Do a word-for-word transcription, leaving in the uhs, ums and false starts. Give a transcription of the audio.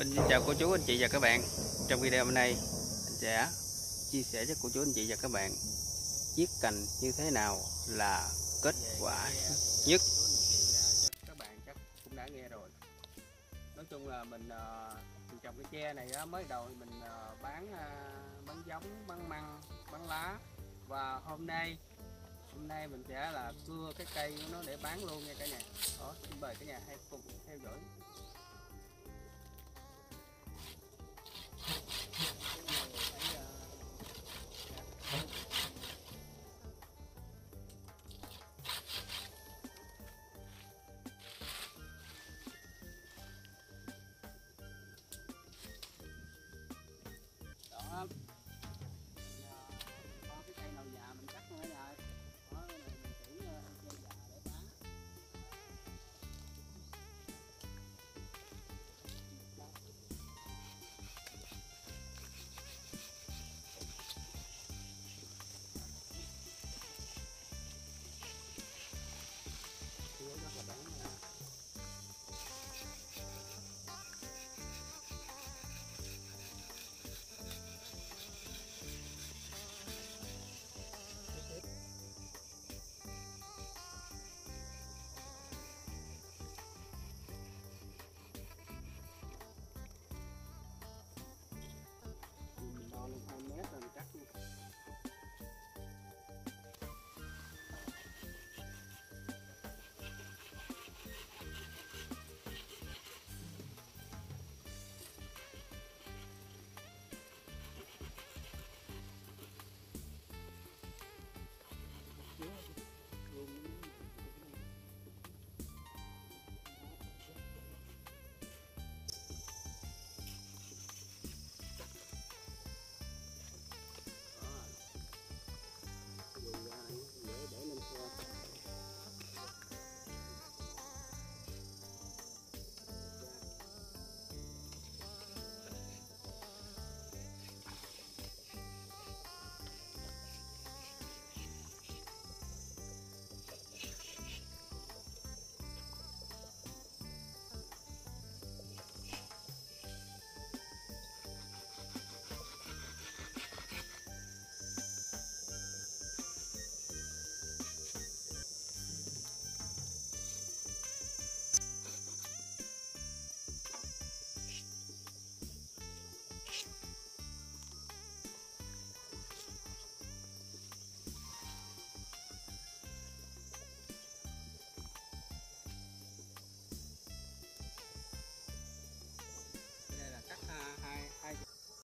Mình xin chào cô chú anh chị và các bạn. Trong video hôm nay anh sẽ chia sẻ với cô chú anh chị và các bạn chiết cành như thế nào là kết quả nhất. Các bạn chắc cũng đã nghe rồi. Nói chung là mình, mình trồng cái tre này đó, mới đầu thì mình bán bán giống, bán măng, bán lá, và hôm nay hôm nay mình sẽ là cưa cái cây của nó để bán luôn nha cả nhà. Đó, xin mời cả nhà hãy cùng theo dõi